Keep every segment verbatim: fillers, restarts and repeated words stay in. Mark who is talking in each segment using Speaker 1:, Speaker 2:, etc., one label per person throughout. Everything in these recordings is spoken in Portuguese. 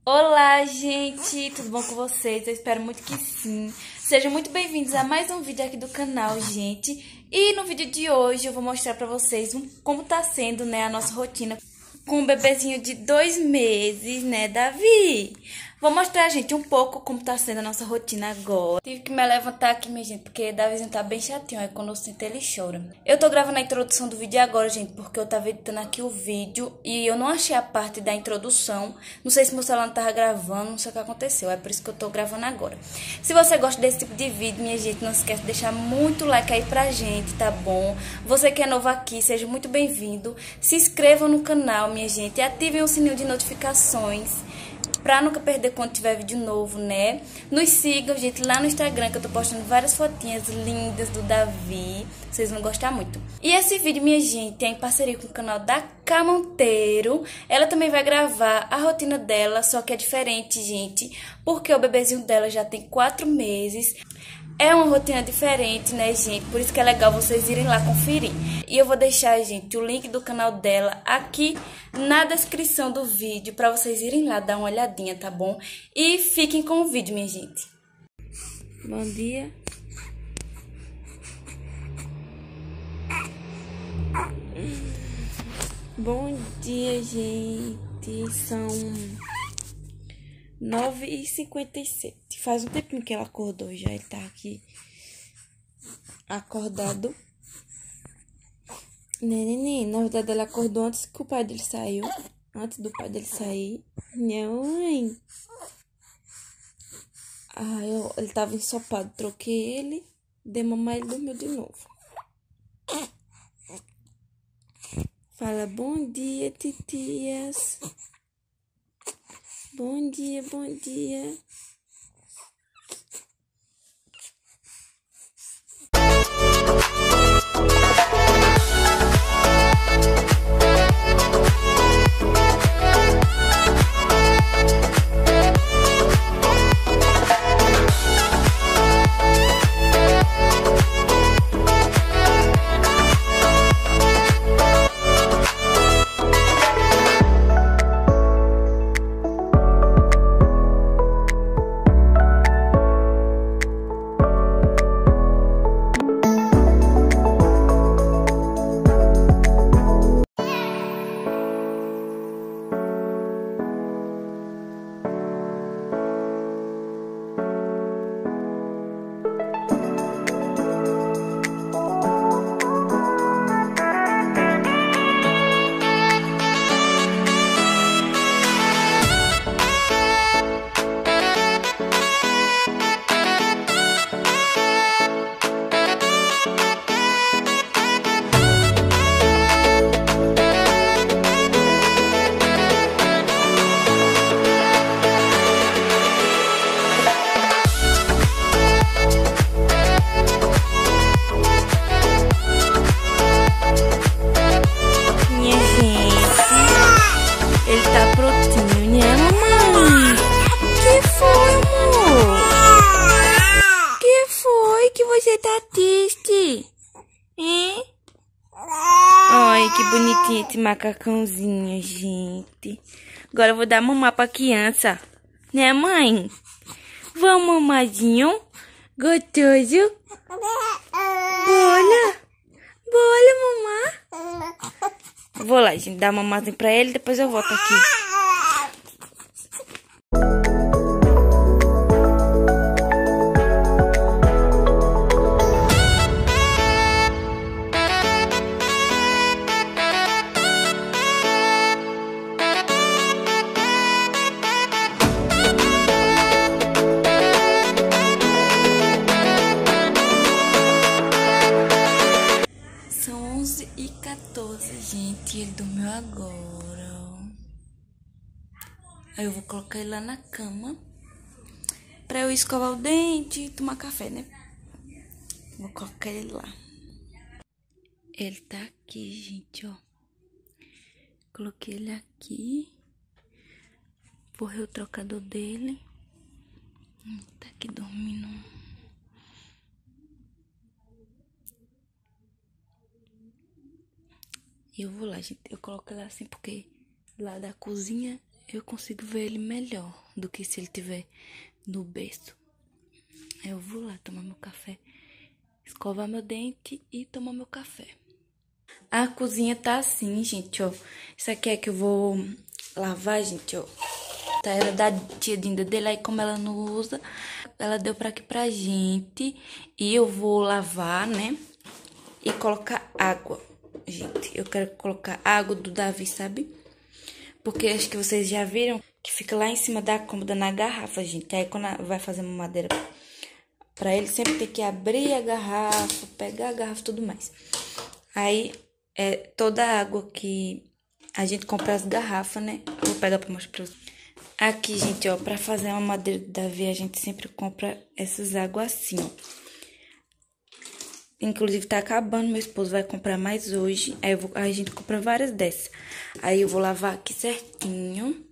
Speaker 1: Olá, gente! Tudo bom com vocês? Eu espero muito que sim. Sejam muito bem-vindos a mais um vídeo aqui do canal, gente. E no vídeo de hoje eu vou mostrar pra vocês como tá sendo, né, a nossa rotina com um bebezinho de dois meses, né, Davi? Vou mostrar, gente, um pouco como tá sendo a nossa rotina agora. Tive que me levantar aqui, minha gente, porque Davizinho tá bem chatinho. Aí quando eu sinto ele chora. Eu tô gravando a introdução do vídeo agora, gente, porque eu tava editando aqui o vídeo e eu não achei a parte da introdução. Não sei se meu celular não tava gravando, não sei o que aconteceu. É por isso que eu tô gravando agora. Se você gosta desse tipo de vídeo, minha gente, não esquece de deixar muito like aí pra gente, tá bom? Você que é novo aqui, seja muito bem-vindo. Se inscrevam no canal, minha gente, e ativem o sininho de notificações pra nunca perder quando tiver vídeo novo, né? Nos sigam, gente, lá no Instagram, que eu tô postando várias fotinhas lindas do Davi. Vocês vão gostar muito. E esse vídeo, minha gente, é em parceria com o canal da Cá Monteiro. Ela também vai gravar a rotina dela, só que é diferente, gente, porque o bebezinho dela já tem quatro meses. É uma rotina diferente, né, gente? Por isso que é legal vocês irem lá conferir. E eu vou deixar, gente, o link do canal dela aqui na descrição do vídeo pra vocês irem lá dar uma olhadinha, tá bom? E fiquem com o vídeo, minha gente. Bom dia. Bom dia, gente. São nove e cinquenta e sete. Faz um tempinho que ela acordou já. Ele tá aqui acordado. Né, neném? Na verdade, ela acordou antes que o pai dele saiu. Antes do pai dele sair. Minha mãe. Ah, eu, ele tava ensopado. Troquei ele. Dei mamar, ele dormiu de novo. Fala, bom dia, titias. Bom dia, bom dia. Você tá triste? Hein? Olha que bonitinho esse macacãozinho, gente. Agora eu vou dar mamar pra criança. Né, mãe? Vamos, mamadinho? Gostoso? Bola? Bola, mamar? Vou lá, gente, dar mamazinho pra ele, depois eu volto aqui. onze e quatorze, gente, ele dormiu agora. Aí eu vou colocar ele lá na cama pra eu escovar o dente e tomar café, né? Vou colocar ele lá. Ele tá aqui, gente, ó. Coloquei ele aqui. Borrei o trocador dele. Tá aqui dormindo. E eu vou lá, gente. Eu coloco ela assim porque lá da cozinha eu consigo ver ele melhor do que se ele tiver no berço. Eu vou lá tomar meu café, escovar meu dente e tomar meu café. A cozinha tá assim, gente, ó. Isso aqui é que eu vou lavar, gente, ó. Tá, era da tia Dinda dele, aí como ela não usa, ela deu pra aqui pra gente. E eu vou lavar, né? E colocar água, gente. Eu quero colocar água do Davi, sabe? Porque acho que vocês já viram que fica lá em cima da cômoda na garrafa, gente. Aí quando vai fazer uma madeira pra ele, sempre tem que abrir a garrafa, pegar a garrafa e tudo mais. Aí, é toda a água que a gente compra as garrafas, né? Eu vou pegar pra mostrar pra vocês. Aqui, gente, ó, pra fazer uma madeira do Davi, a gente sempre compra essas águas assim, ó. Inclusive, tá acabando, meu esposo vai comprar mais hoje. Aí eu vou, a gente compra várias dessas. Aí eu vou lavar aqui certinho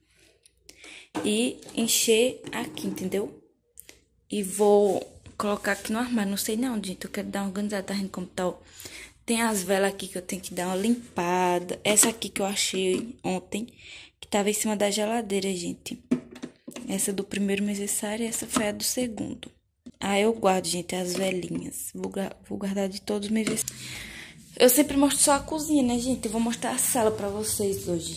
Speaker 1: e encher aqui, entendeu? E vou colocar aqui no armário. Não sei não, gente. Eu quero dar uma organizada, tá vendo como tá, ó. Tem as velas aqui que eu tenho que dar uma limpada. Essa aqui que eu achei ontem, que tava em cima da geladeira, gente. Essa do primeiro aniversário e essa foi a do segundo. Aí eu guardo, gente, as velinhas. Vou, vou guardar de todos os meus. Eu sempre mostro só a cozinha, né, gente? Eu vou mostrar a sala pra vocês hoje.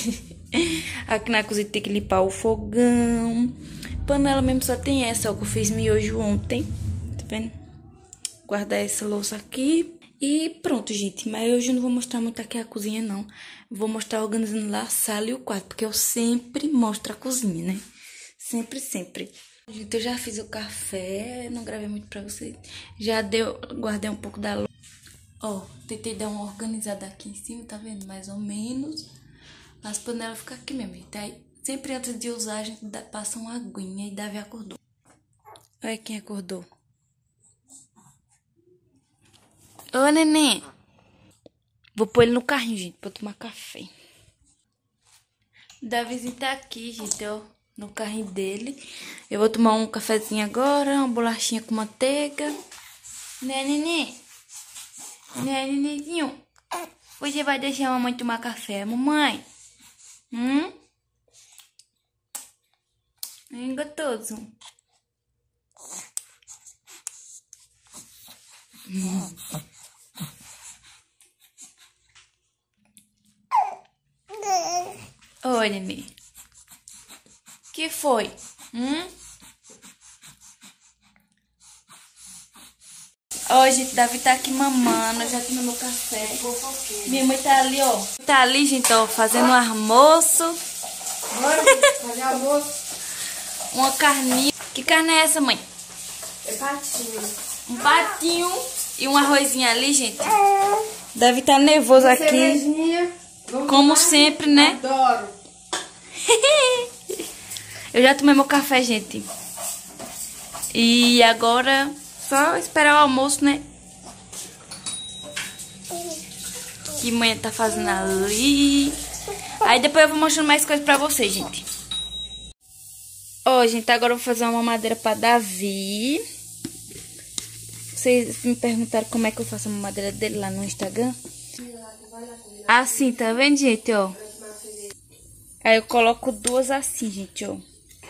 Speaker 1: Aqui na cozinha tem que limpar o fogão. Panela mesmo só tem essa, ó, que eu fiz miojo ontem. Tá vendo? Guardar essa louça aqui. E pronto, gente. Mas hoje eu não vou mostrar muito aqui a cozinha, não. Vou mostrar organizando lá a sala e o quarto. Porque eu sempre mostro a cozinha, né? Sempre, sempre. Gente, eu já fiz o café. Não gravei muito pra vocês. Já deu, guardei um pouco da louça. Ó, tentei dar uma organizada aqui em cima, tá vendo? Mais ou menos. As panelas ficam aqui mesmo, gente. Aí, sempre antes de usar, a gente dá, passa uma aguinha e Davi acordou. Olha quem acordou. Ô, neném. Vou pôr ele no carrinho, gente, pra tomar café. Davizinho tá aqui, gente, ó, no carrinho dele. Eu vou tomar um cafezinho agora, uma bolachinha com manteiga. Né, neném? Né, nenenzinho? Você vai deixar a mamãe tomar café, mamãe? Hum? Hein, gostoso? Hum. Oi, neném. Que foi? Hum? Ó, gente, Davi tá aqui mamando, eu já tomei meu café. Minha mãe tá ali, ó. Tá ali, gente, ó, fazendo um almoço.
Speaker 2: Bora fazer almoço.
Speaker 1: Uma carninha. Que carne é essa, mãe?
Speaker 2: É patinho.
Speaker 1: Um patinho e um arrozinho ali, gente. Davi tá nervoso aqui.
Speaker 2: Cervejinha. Vamos
Speaker 1: Como
Speaker 2: lá.
Speaker 1: sempre, né?
Speaker 2: Adoro.
Speaker 1: Eu já tomei meu café, gente. E agora, só esperar o almoço, né? Que mãe tá fazendo ali. Aí depois eu vou mostrando mais coisas pra vocês, gente. Ó, gente, agora eu vou fazer uma mamadeira pra Davi. Vocês me perguntaram como é que eu faço a mamadeira dele lá no Instagram. Assim, tá vendo, gente, ó? Aí eu coloco duas assim, gente, ó.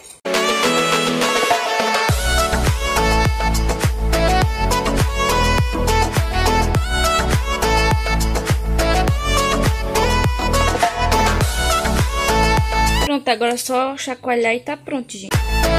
Speaker 1: Pronto, agora é só chacoalhar e tá pronto, gente.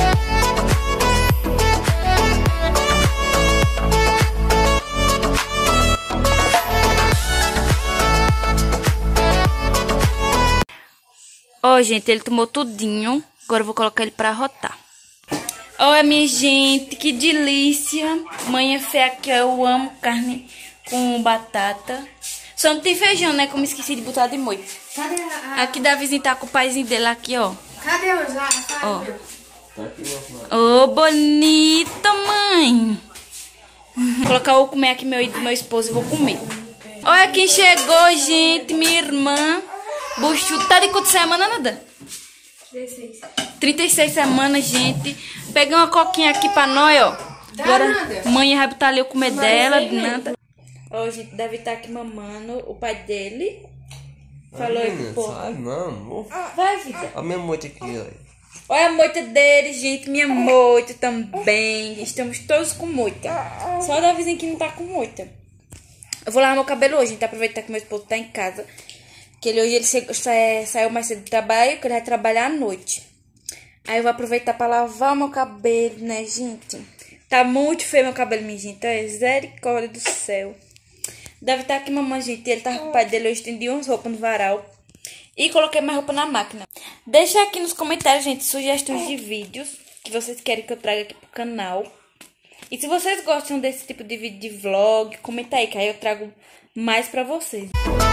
Speaker 1: Ó, gente, ele tomou tudinho. Agora eu vou colocar ele pra rotar. Olha, minha gente, que delícia. Manha fé que eu amo carne com batata. Só não tem feijão, né? Como esqueci de botar de molho.
Speaker 2: Cadê a...
Speaker 1: Aqui Davizinho tá com o paizinho dele aqui, ó.
Speaker 2: Cadê os a
Speaker 1: Ó. Ô, oh, bonito, mãe. Vou colocar o comer aqui meu e do meu esposo e vou comer. Olha quem chegou, gente. Minha irmã. Buchu, tá de quantas semanas, nada?
Speaker 2: trinta e seis.
Speaker 1: trinta e seis semanas, gente. Peguei uma coquinha aqui pra nós, ó. Agora, mãe vai botar ali o comer dela, nada. Ó, gente, Davi tá aqui mamando o pai dele. Falou aí
Speaker 3: menina,
Speaker 1: pro povo.
Speaker 3: sai não.
Speaker 1: Vai, vida.
Speaker 3: A minha moita aqui, olha.
Speaker 1: Olha a moita dele, gente. Minha moita também. Estamos todos com moita. Só da vizinha que não tá com moita. Eu vou lavar meu cabelo hoje, gente. Aproveitar que meu esposo tá em casa. Que ele hoje ele chegou, sa- saiu mais cedo do trabalho, que ele vai trabalhar à noite. Aí eu vou aproveitar pra lavar o meu cabelo, né, gente? Tá muito feio meu cabelo, minha gente. É misericórdia do céu. Deve estar aqui, mamãe, gente. Ele tava com o pai dele. Eu estendi umas roupas no varal. E coloquei mais roupa na máquina. Deixa aqui nos comentários, gente, sugestões de vídeos que vocês querem que eu traga aqui pro canal. E se vocês gostam desse tipo de vídeo de vlog, comenta aí, que aí eu trago mais pra vocês.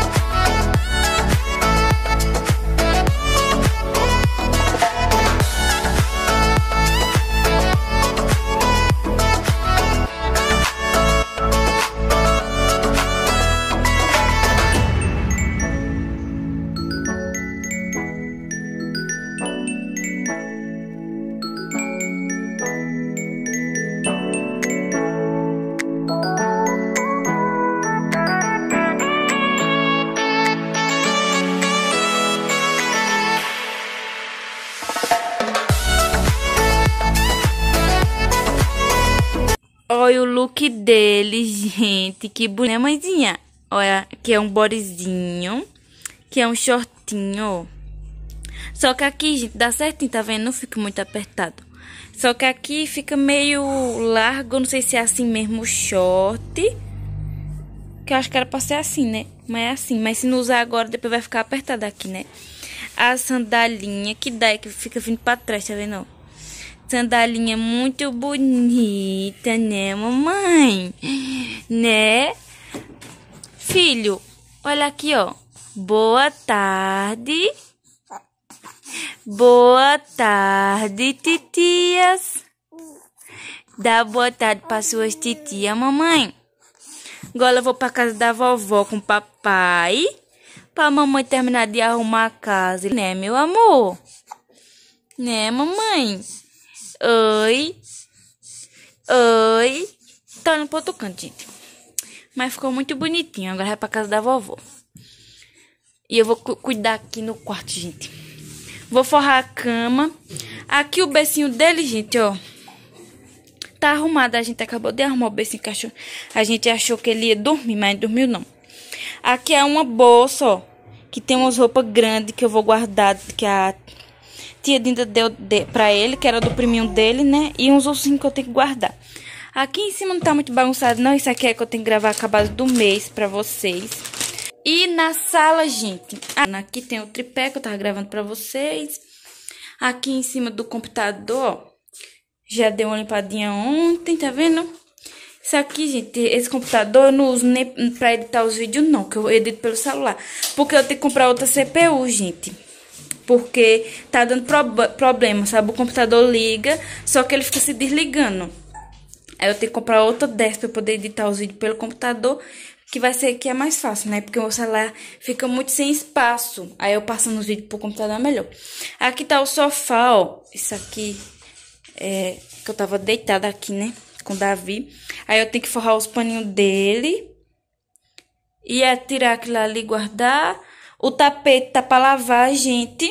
Speaker 1: Olha o look dele, gente. Que bonito, né, mãezinha? Olha, que é um bodyzinho. Que é um shortinho. Só que aqui, gente, dá certinho, tá vendo? Não fica muito apertado. Só que aqui fica meio largo. Não sei se é assim mesmo o short. Que eu acho que era pra ser assim, né? Mas é assim. Mas se não usar agora, depois vai ficar apertado aqui, né? A sandalinha que dá, que fica vindo pra trás, tá vendo? Sandalinha muito bonita, né, mamãe? Né? Filho, olha aqui, ó. Boa tarde. Boa tarde, titias. Dá boa tarde para suas titias, mamãe. Agora eu vou pra casa da vovó com o papai. Pra mamãe terminar de arrumar a casa, né, meu amor? Né, mamãe? Oi. Oi. Tá no outro canto, gente. Mas ficou muito bonitinho. Agora vai pra casa da vovó. E eu vou cu cuidar aqui no quarto, gente. Vou forrar a cama. Aqui o bercinho dele, gente, ó. Tá arrumado. A gente acabou de arrumar o bercinho que achou. A gente achou que ele ia dormir, mas não dormiu, não. Aqui é uma bolsa, ó. Que tem umas roupas grandes que eu vou guardar. Que a tia Dinda deu de, pra ele, que era do priminho dele, né? E uns ursinhos que eu tenho que guardar. Aqui em cima não tá muito bagunçado, não. Isso aqui é que eu tenho que gravar acabado do mês pra vocês. E na sala, gente, aqui tem o tripé que eu tava gravando pra vocês. Aqui em cima do computador, ó, já dei uma limpadinha ontem, tá vendo? Isso aqui, gente, esse computador eu não uso nem pra editar os vídeos, não, que eu edito pelo celular. Porque eu tenho que comprar outra C P U, gente. Porque tá dando pro problema, sabe? O computador liga, só que ele fica se desligando. Aí eu tenho que comprar outra dessa pra eu poder editar os vídeos pelo computador. Que vai ser que é mais fácil, né? Porque o celular fica muito sem espaço. Aí eu passando os vídeos pro computador é melhor. Aqui tá o sofá, ó. Isso aqui é que eu tava deitada aqui, né? Com o Davi. Aí eu tenho que forrar os paninhos dele. E é tirar aquilo ali e guardar. O tapete tá pra lavar, gente.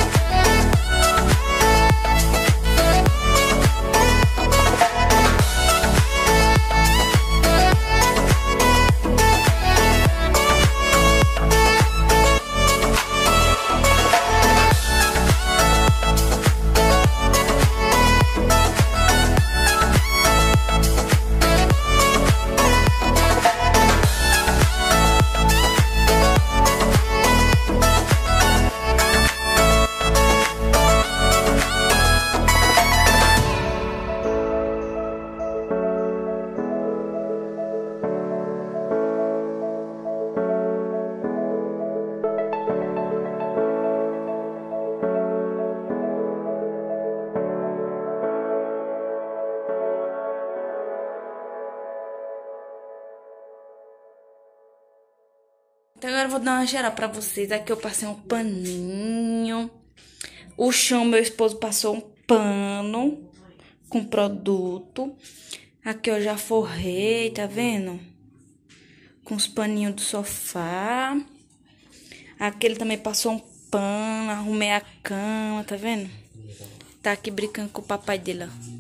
Speaker 1: Então agora eu vou dar uma geral pra vocês. Aqui eu passei um paninho. O chão, meu esposo passou um pano com produto. Aqui eu já forrei, tá vendo? Com os paninhos do sofá. Aqui ele também passou um pano, arrumei a cama, tá vendo? Tá aqui brincando com o papai dele, ó.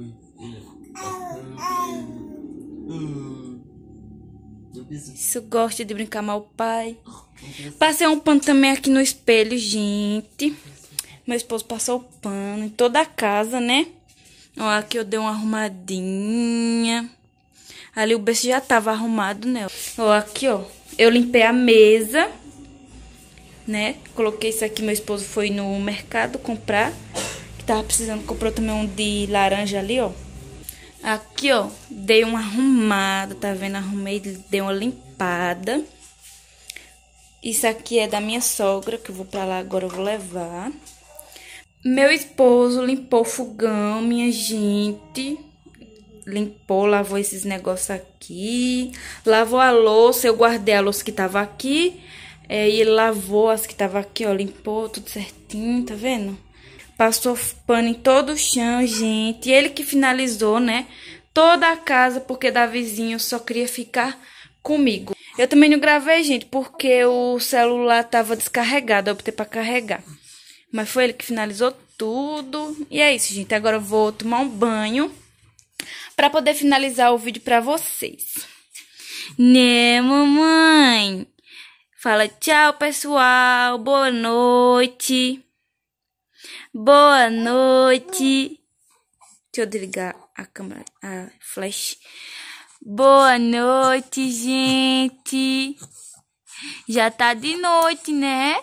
Speaker 1: Isso gosta de brincar mal o pai. Passei um pano também aqui no espelho, gente. Meu esposo passou o pano em toda a casa, né? Ó, aqui eu dei uma arrumadinha. Ali o berço já tava arrumado, né? Ó, aqui, ó. Eu limpei a mesa, né? Coloquei isso aqui. Meu esposo foi no mercado comprar. Que tava precisando. Comprou também um de laranja ali, ó. Aqui, ó. Dei uma arrumada, tá vendo? Arrumei, dei uma limpada. Isso aqui é da minha sogra, que eu vou pra lá agora, eu vou levar. Meu esposo limpou o fogão, minha gente. Limpou, lavou esses negócios aqui. Lavou a louça, eu guardei a louça que tava aqui. É, e ele lavou as que tava aqui, ó. Limpou tudo certinho, tá vendo? Passou pano em todo o chão, gente. E ele que finalizou, né? Toda a casa, porque Davizinho só queria ficar comigo. Eu também não gravei, gente, porque o celular tava descarregado. Eu optei pra carregar. Mas foi ele que finalizou tudo. E é isso, gente. Agora eu vou tomar um banho pra poder finalizar o vídeo pra vocês. Né, mamãe? Fala tchau, pessoal. Boa noite. Boa noite. Deixa eu desligar a câmera, a flash. Boa noite, gente. Já tá de noite, né?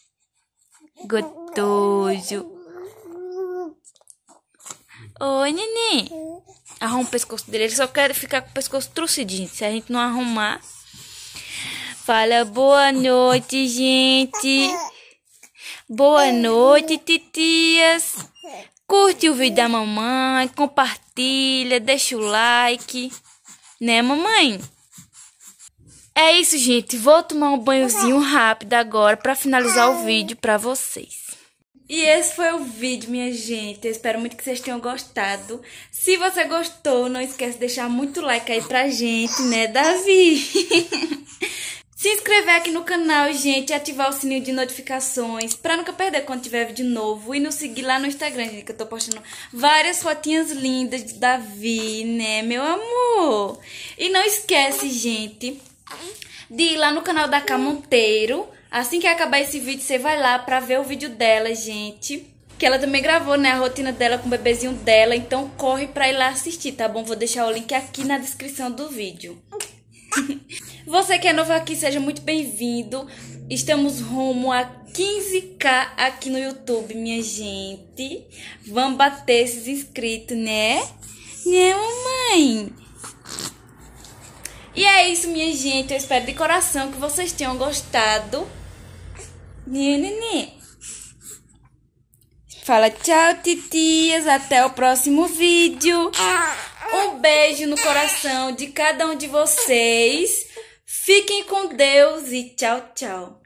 Speaker 1: Gostoso. Oi, neném. Arruma o pescoço dele. Ele só quer ficar com o pescoço trucidinho, gente. Se a gente não arrumar. Fala boa noite, gente. Boa noite, titias. Curte o vídeo da mamãe. Compartilha. Deixa o like. Né, mamãe? É isso, gente. Vou tomar um banhozinho rápido agora pra finalizar o vídeo pra vocês. E esse foi o vídeo, minha gente. Eu espero muito que vocês tenham gostado. Se você gostou, não esquece de deixar muito like aí pra gente, né, Davi? Se inscrever aqui no canal, gente, e ativar o sininho de notificações pra nunca perder quando tiver vídeo novo. E nos seguir lá no Instagram, gente, que eu tô postando várias fotinhas lindas de Davi, né, meu amor? E não esquece, gente, de ir lá no canal da Cá Monteiro. Assim que acabar esse vídeo, você vai lá pra ver o vídeo dela, gente. Que ela também gravou, né, a rotina dela com o bebezinho dela. Então corre pra ir lá assistir, tá bom? Vou deixar o link aqui na descrição do vídeo. Você que é novo aqui, seja muito bem-vindo. Estamos rumo a quinze K aqui no YouTube, minha gente. Vamos bater esses inscritos, né? Né, mamãe? E é isso, minha gente. Eu espero de coração que vocês tenham gostado. Né, nenê? Fala tchau, titias. Até o próximo vídeo. Um beijo no coração de cada um de vocês. Fiquem com Deus e tchau, tchau.